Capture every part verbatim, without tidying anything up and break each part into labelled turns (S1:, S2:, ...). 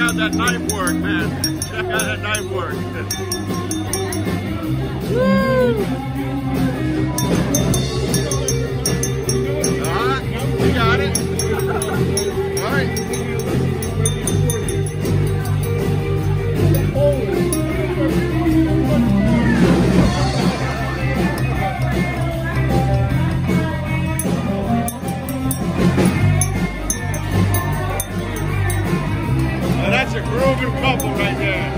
S1: out that knife work, man. Check out that knife work. Woo! All right, you got it. All right. That's a grooving couple right there.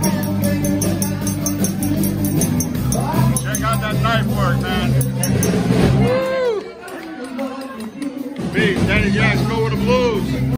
S1: Check out that knife work, man.